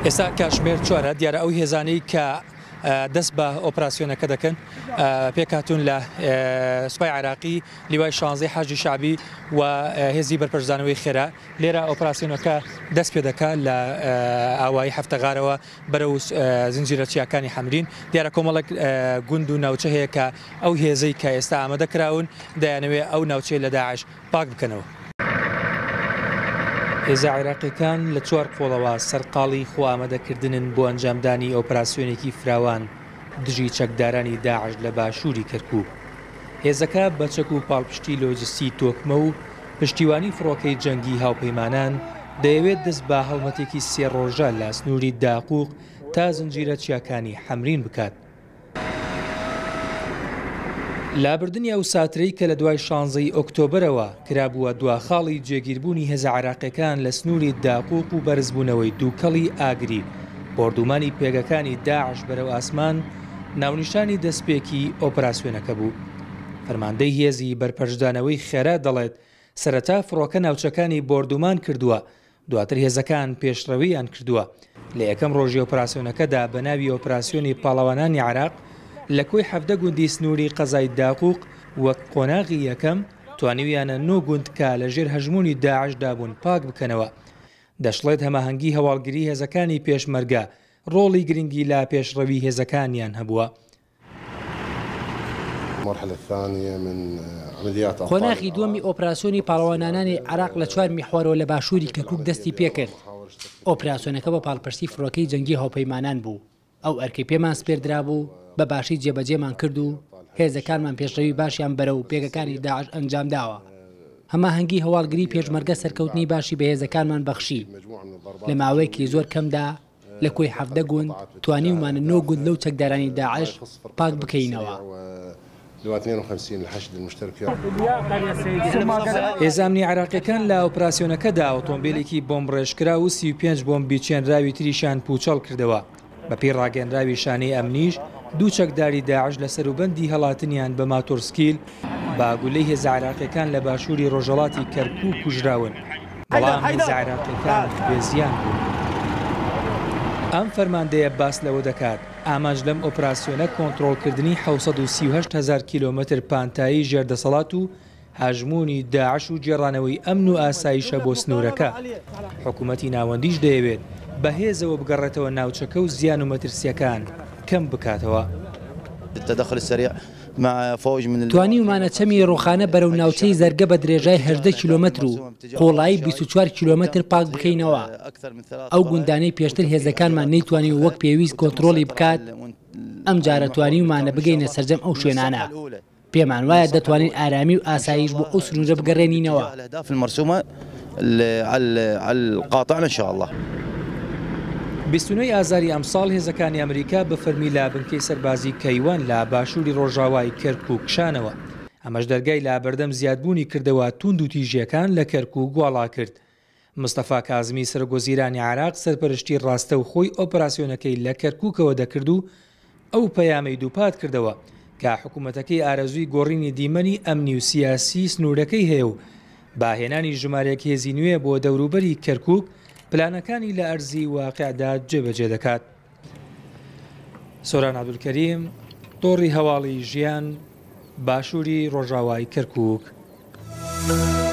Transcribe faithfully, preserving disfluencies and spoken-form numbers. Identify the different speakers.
Speaker 1: ئێستا کاتژمێر چوارە دیارە ئەو هێزانەی کە دەست بە ئۆپراسیۆنەکە دەکەن پێکهاتوون لە سوپای عراقی لیوای شانزەی حاجی شعبی و هێزی بەرپەرزانەوەی خێرا لێرە ئۆپراسیۆنەکە دەست پێ دەکات لە ئاوایی هەفتەغارەوە بەرەو زنجیرە چیاکانی حەمرین. دیارە کۆمەڵک گوند و ناوچە هەیە کە ئەو هێزەی کە ئێستا ئامادە کراون دەیانەوێت ئەو ناوچەی لە داعش پاک بکەنەوە. هێزە عێراقیەکان لە چوار قۆڵەوە سەرقاڵی خۆ ئامادەکردنن بۆ ئەنجامدانی ئۆپراسیۆنێکی فراوان دژی چەکدارانی داعش لە باشووری کەرکووک. هێزەکە بە چەک و پاڵپشتی لۆجستی تۆکمە و پشتیوانی فڕۆکەی جەنگی هاوپەیمانان دەیەوێت دەست بە هەڵمەتێکی سێ ڕۆژە لە سنووری داقوق تا زنجیرە چیاکانی حەمرین بکات. لابردنی ئەو ساترەی کە لە دوای شانزەی ئۆکتۆبرەوە کرابووە دواخاڵی جێگیربوونی هێزە عێراقیەکان لە سنووری داقوق و بەرزبوونەوەی دووکەڵی ئاگری بۆردومانی پێگەکانی داعش بەرەو ئاسمان ناونیشانی دەستپێکی ئۆپراسیۆنەکە بوو. فەرماندەی هێزی بەرپەرشدانەوەی خێرا دەڵێت سەرەتا فڕۆکە ناوچەکانی بۆردومان کردووە، دواتر هێزەکان پێشڕەویان کردووە. لە یەکەم ڕۆژی ئۆپراسیۆنەکەدا بە ناوی ئۆپراسیۆنی پاڵەوانانی عێراق لە کۆی حەفدە گوندی سنووری قەزای داقوق وەک قۆناغی یەکەم توانیویانە نۆ گوند کە لە ژێر هەژمونی داعش دابوون پاک بکەنەوە. دەشڵێت هەماهەنگی هەواڵگری هێزەکانی پێشمەرگە ڕۆڵی گرنگی لا پێشڕەوی هێزەکانیان هەبووە.
Speaker 2: قۆناغی دووەمی ئۆپراسیۆنی پاڵەوانانانی عێراق لە چوار میحوەرەوە لە باشووری کەرکووک دەستی پێکرد. ئۆپراسیۆنەکە بە پاڵپەرستی فڕۆکەی جەنگی هاوپەیمانان بوو. ئەو ئەرکەی پێمان سپێردرا بوو بە باشی جێبەجێمان کرد و هێزەکانمان پێشڕەوی باشیان بەرەو پێگەکانی داعش ئەنجام داوە. هەماهەنگی هەواڵگری پێشمەرگە سەرکەوتنی باشی بە هێزەکانمان بەخشی. لە ماوەیەکی زۆر کەمدا لە کۆی حەفدە گوند توانیومانە نۆ گوند لەو چەکدارانی داعش پاک بکەینەوە.
Speaker 1: هێزامنی عێراقیەکان لە ئۆپراسیۆنەکەدا ئۆتۆمبیلێکی بۆمبڕێژکرا و سی و پێنج بۆمبی چێنراوی تریشان پوچەڵ کردەوە. بەپی ڕاگەنراوی شانەی ئەمنیش دوو چەکداری داعش لە سەروبەندی هەڵاتنیان بە ماتۆرسکیل باگولەی هێزە عێراقیەکان لە باشووری ڕۆژهەڵاتی کەرکووک کوژراون. بەڵام هێزە عێراقیەکان بێزیان بوو. ئەم فەرماندەیە باس لەوە دەکات ئاماژ لەم ئۆپراسیۆنە کۆنتڕۆڵکردنی حەوسەد و سی و هەشت هەزار کیلۆمەتر پانتایی ژێردەسەڵات و هاژموونی داعش و جێڕانەوەی ئەمن و ئاسایشە بۆ سنوورەکە. حکوومەتی ناوەندیش دەیەوێت بەهێزەوە بگەڕێتەوە ناوچەکە و زیان و مەترسیەکان کەم بکاتەوە.
Speaker 2: توانیومانە چەمی ڕۆخانە بەرەو ناوچەی زەرگە بە درێژای هەژدە کیلۆمەتر و قۆڵایی بیست و چوار کیلۆمەتر پاک بکەینەوە. ئەو گوندانەی پێشتر هێزەکانمان نەیتوانی وەک پێویست کۆنتڕۆڵی بکات، ئەم جارە توانیومانە بگەینە سەرجەم ئەو شوێنانە. پێمان وایە دەتوانین ئارامی و ئاسایش بۆ ئەو سنوورە بگەڕێنینەوە. بیست و نۆی ئازاری ئەمساڵ هێزەکانی ئەمریکا بە فەرمی لا بنکەی سەربازی کەیوان لە باشووری ڕۆژاوای کەرکووک کشانەوە. ئەمەش دەرگای لا بەردەم زیادبوونی کردەوە توند و تیژیەکان لە کەرکووک گواڵا کرد. مستەفا کازمی سەرگۆزیرانی عێراق سەرپەرشتی ڕاستە و خۆی ئۆپراسیۆنەکەی لە کەرکووکەوە دەکرد و ئەو پەیامەی دووپات کردەوە کە حکوومەتەکەی ئارەزووی گۆڕینی دیمەنی ئەمنی و سیاسی سنوورەکەی هەیە و باهێنانی ژمارەیەک هێزی نوێ بۆ دەوروبەری کەرکووک پلانەکانی لە ئەرزی واقعدا جێبەجێ دەکات. سۆران عەبدولکەریم، تۆڕی هەواڵی ژیان، باشووری ڕۆژاوای کەرکووک.